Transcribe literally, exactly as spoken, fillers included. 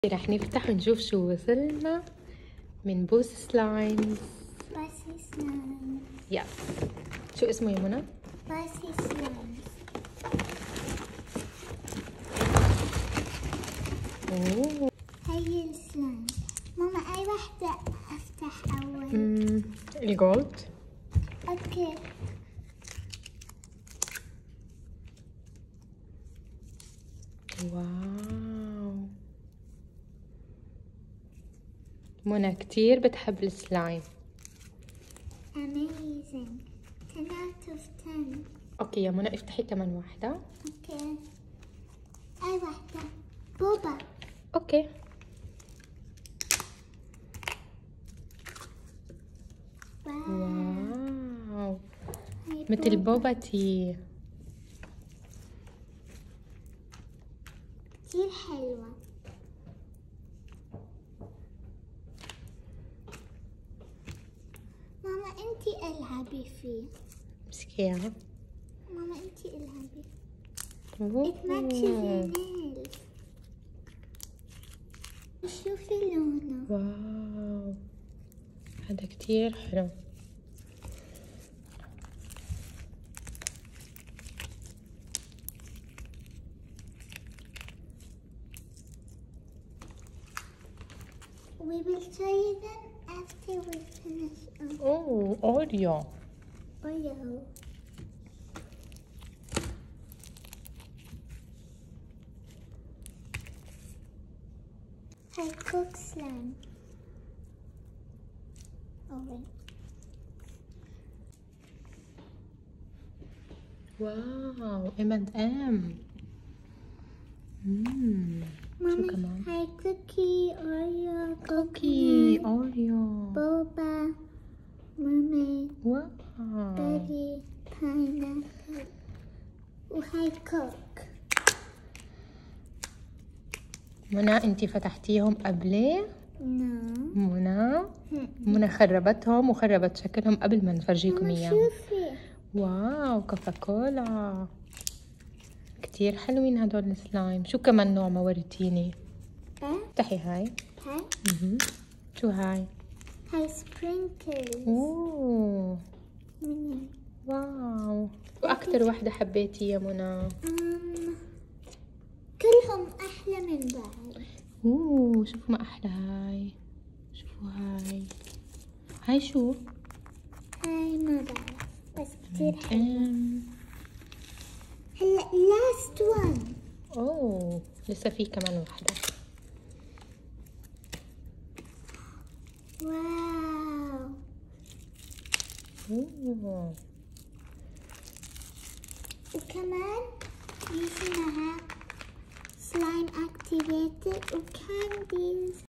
رح نفتح ونشوف شو وصلنا من بوس سلايمز. باسي سلايم. يس. شو اسمه يا منى؟ باسي سلايم. اوه هي السلايم. ماما اي وحدة افتح اول؟ امم الجولد. اوكي. واو، منى كتير بتحب السلايم. amazing. ten out of ten. اوكي يا منى افتحي كمان واحدة. اوكي. اي وحدة. بوبا. اوكي. واو هاي مثل بوبا. بوبا تي. كتير حلوة. ماما انتي العبي فيه. امسكي اياها. ماما انتي العبي. أوه. it matches your nails. شوفي لونه. واو هذا كتير حلو. We will try them after we finish. اوه اوريو. Oreo. Hi, cook slime. Oh wait. واو ام اند ام. امم شو كمان؟ Hi, cookie, Oreo, كوكي coconut, اوريو. boba, mermaid, واو berry, pineapple. وهاي كوك. منى انتي فتحتيهم قبلي؟ نعم. منى منى خربتهم وخربت شكلهم قبل ما نفرجيكم ماما اياهم. شوفي. واو كوكاكولا كتير حلوين هدول السلايم. شو كمان نوع ما وريتيني؟ اه افتحي هاي. هاي اها شو هاي؟ هاي سبرينكلز. اوه منين؟ واو. واكثر وحدة حبيتي يا منى؟ أم، كلهم أحلى من بعض. اوه شوفوا ما احلى هاي. شوفوا هاي. هاي شو؟ هاي ما بعرف بس كتير حلوة. ام هلا لاست وان. اوه لسه في كمان وحدة. واو. اوه وكمان يجي معها سلايم اكتيفيتد وكانديز.